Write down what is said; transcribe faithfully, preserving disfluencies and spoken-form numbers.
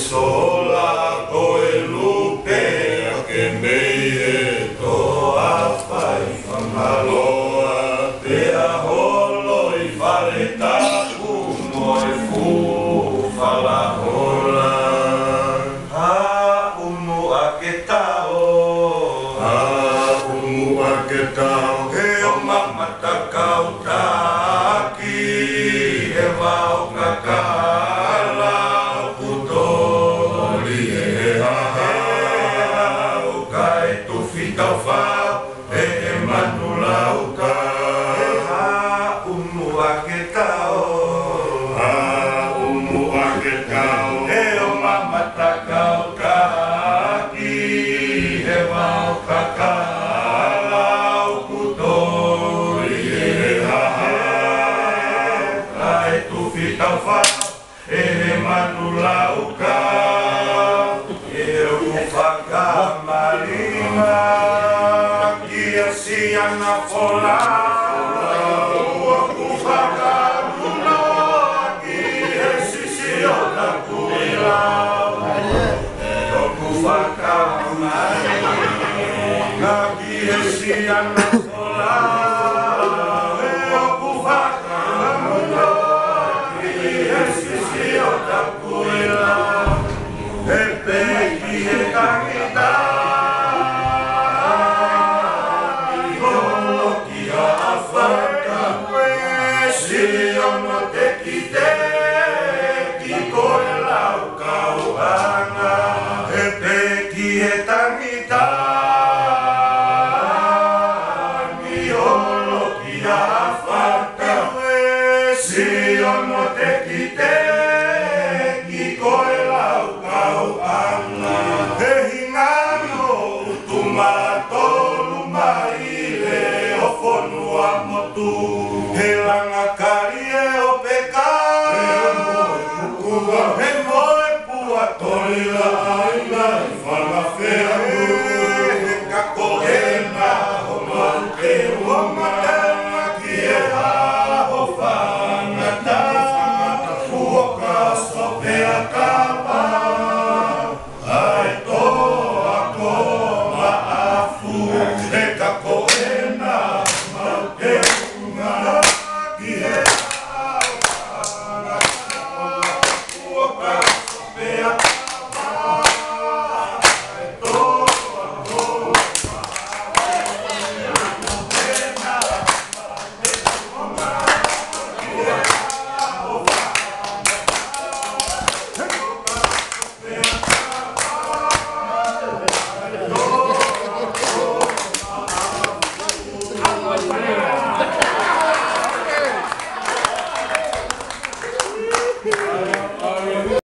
sola koe lupe ke mei e toa whai whamaloa te aholo I whare taku mo e fu whalahola ha umu a ke tao ha umu a ke tao he o mamata kau taki e wau kakala o putori e haha o kai tufi tau whao e e manu lau ka e ha umu a ke tao ha umu a ke tao e o mamata kau taki e wau kakala o putori e haha kai tufi tau whao e manu lau ka e o whakamaringa kia sianga whola ua ku whakaruna ki e sisi o na kuila e o ku whakamaringa ki e sianga whola e o ku whakaruna e peki e tangita I holo ki a awhaka e si ono te ki te ki koe lau kauanga e peki e tangita I holo ki a awhaka e si ono te ki te He langa